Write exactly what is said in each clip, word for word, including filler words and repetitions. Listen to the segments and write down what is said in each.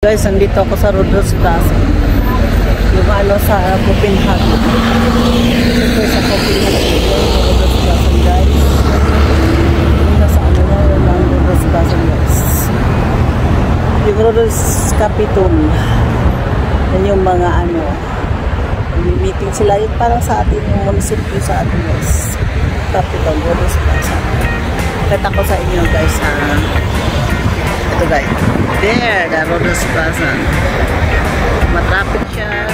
Guys, nandito ako sa Rhodes Plaza. Yung ano sa Copenhagen. Ito sa Copenhagen. Rhodes Plaza guys. Yung nasa ano na yung Rhodes Plaza guys. Yung Rhodes Capitol. Yan yung mga ano. Meeting sila yun parang sa atin yung munisipyo sa atin guys. Capitol, Rhodes Plaza. Kita ko sa inyo guys sa ito guys. There, the Rhodes Plaza. Matrapit siya.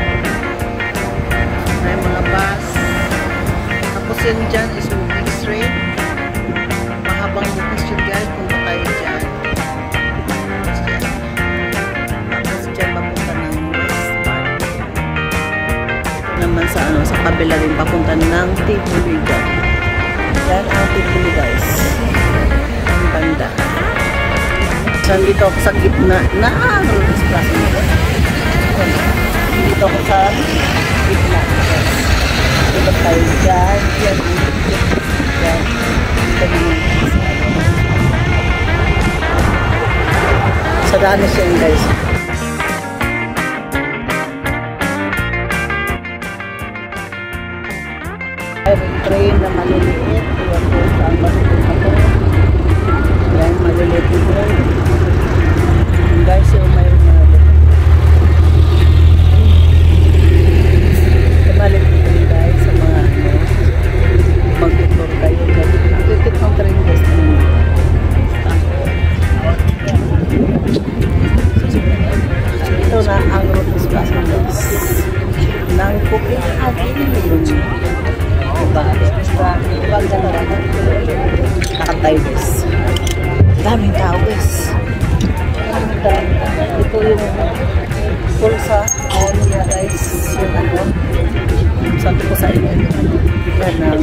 May mga bus. Tapos yun dyan is moving straight. Mahabang bukas yun guys. Punta tayo dyan. Tapos dyan. Tapos dyan papunta ng West Park. Ito naman sa ano, sa kabila rin papunta ng Tibuligan. Yan ang Tibuligan guys. Ang banda. Nandito ako sa gitna na Rhodes Plaza. Nandito ako sa gitna. Dito tayo dyan. Yan. Yan. Dito naman. Sa daan siya yun guys. Mayroon train na maliliit. Iwan ko saan ba ito ako. Yan, maliliit yung train. Guys, yung mayroon na malik dito guys sa mga ano mag-tour kayo guys. Nakikit ng train guys ito na ang Rhodes Plaza guys ng Copenhagen. Diba? Diba ang ganda nakatay guys. Daming tao guys. Ito yung pulsa on niya guys. Yung ano sabi ko sa inyo yan ng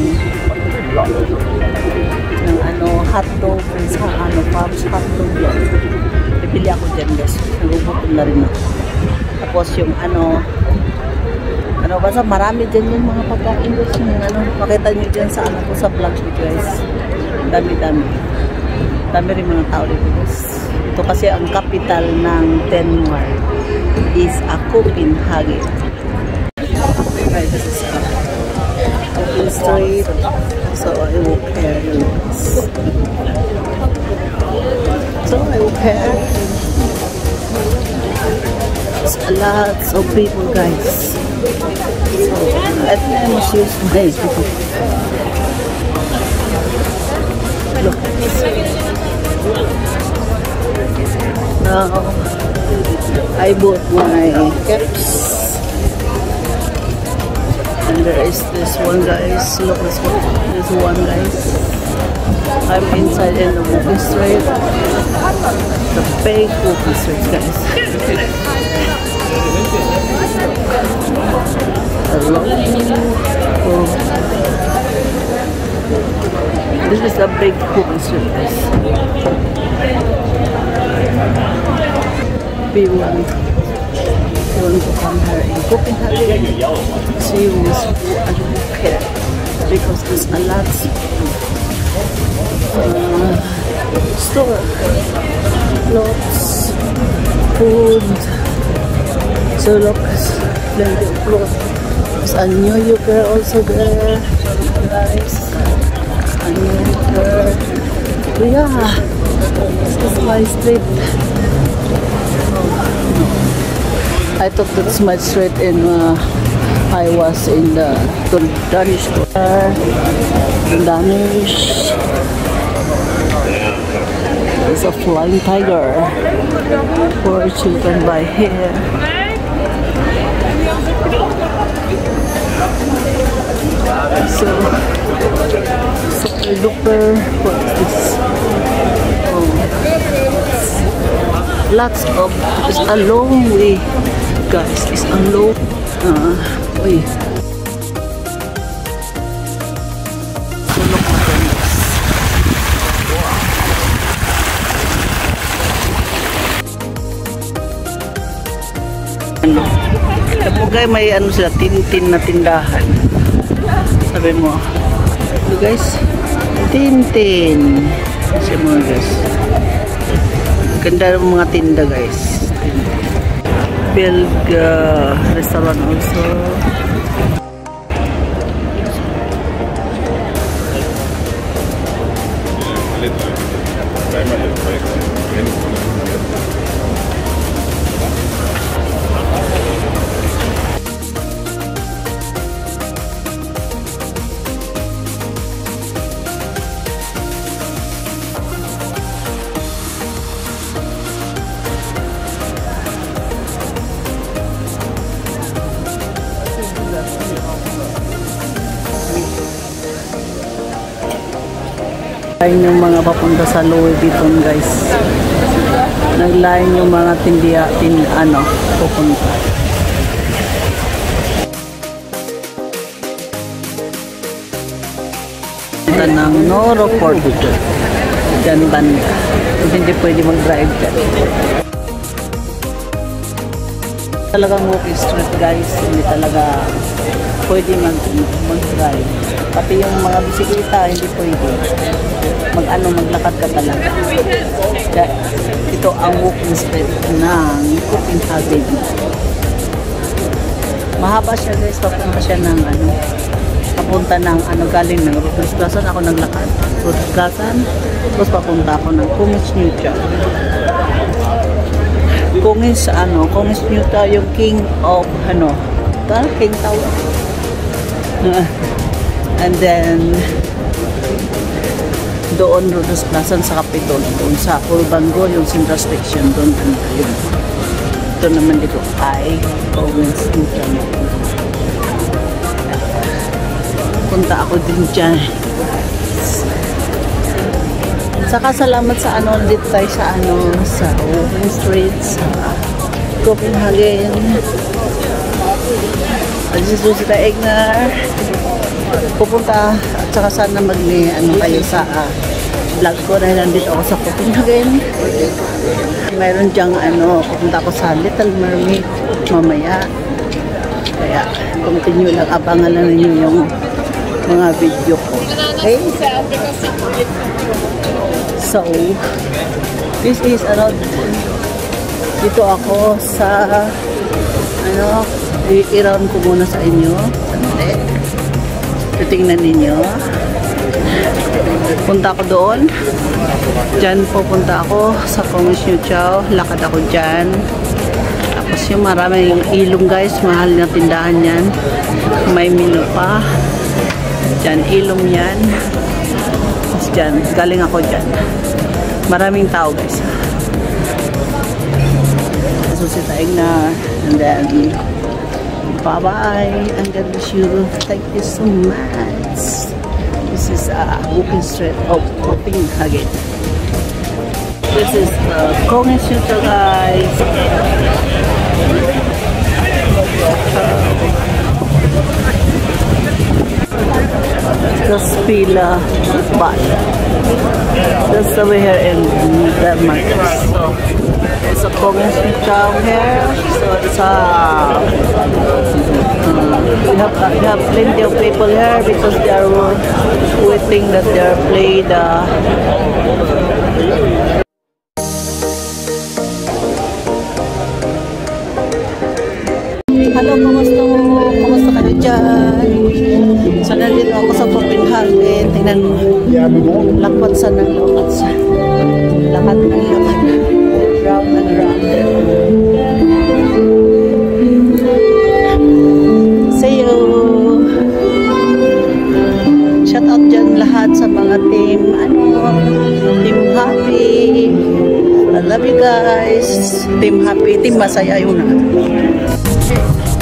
ng ano hotdog sa ano Pops hotdog yan. Bibili ako dyan guys. Nagugutom na rin ako. Tapos yung ano ano basta marami dyan yung mga pagkain guys. Yung ano makita nyo dyan sa ano ko sa vlog guys. Dami dami. Dami rin mga tao dito guys. Ito kasi ang capital ng Denmark is a Copenhagen. Okay, this is a Copenhagen Street. So I walk here. So I walk here. There's a lot of people guys. So I think I must use my look. Now, I bought my caps. And there is this one guys. Look, this one. This one guys. I'm inside in the movie street. The big movie street guys. Hello. Oh. This is a big movie street guys. We want, we want to come here in Copenhagen. See who is here because there's a lot uh, store, clothes, food. So look, plenty of clothes. There's a New Yorker also there, guys. A New Yorker. Yeah, this is my street. I thought that's my street in uh, I was in the Danish store. Danish. There's a flying tiger for children by here. So, so looker. What is this? Oh. Lots of, it's a long way guys, it's a long uh, way. So look at this. Ano? Kapag may ano sila, tintin na tindahan. Sabi mo, ito guys, Tintin. Kasi mga guys, ganda ng mga tinda guys. Tintin. Bilg uh, restaurant also. Naglain yung mga papunta sa Louis Vuitton, guys. Naglain yung mga tindiya, tin, ano, pupunta. Punta ng Noro Port. Diyan banda. Hindi pwede mag-drive dyan. Talagang walking street, guys. Hindi talaga pwede mag-drive. Pati yung mga bisikleta, hindi pwede. Mag-ano, maglakad ka talaga. Kaya, ito ang walking street ng Copenhagen. Mahaba siya, guys. Papunta siya ng ano, papunta ng ano, galing ng Rutgers Plaza. Ako naglakad. Rutgers Plaza. Tapos papunta ako ng Kungens Nytta. Kungens, ano, Kungens Nytta, yung king of, ano, King Tower. And then, doon Rutgers Plaza sa Capitol, doon sa Urbango, yung Central Station, doon yun. Ito naman dito ay Kungens Nytta. Punta ako din dyan. Saka salamat sa ano, dito tayo sa ano, sa walking street, sa Copenhagen. This is Rosita Egnar. Pupunta at saka sana mag-ni ano kayo sa uh, vlog ko na nandito ako sa Copenhagen. Mayroon diyang ano, pupunta ako sa Little Mermaid mamaya. Kaya continue lang, abangan lang ninyo yung mga video ko. Okay? So, this is ano, dito ako sa ano, i-round ko muna sa inyo. Sandali. Titingnan ninyo. Punta ako doon. Diyan pupunta ako sa Kungens Nytta. Lakad ako dyan. Tapos yung marami yung ilong, guys. Mahal na tindahan yan. May menu pa. Dyan, ilong yan. Tapos dyan, galing ako dyan. Maraming tao, guys. Rosita Egnar. And then, bye-bye. And God bless you. Thank you so much. This is a uh, walking street of Copenhagen. This is uh, Kungens Nytta, guys. Just Pila Bad. That's over here in Denmark. It's a Kungens Nytta here. So it's a uh, we have uh, we have plenty of people here because they are waiting that they are played. Uh, Hello, kumusta mo? Kumusta kayo dyan? So, nandito ako sa Copenhagen. Tingnan mo. Lakpat sa ng lakpat sa. Lakad ng lakad. Round and round. See you! Shout out dyan lahat sa mga team. Ano? Team Happy. I love you guys. Team Happy. Team Masaya yung lahat.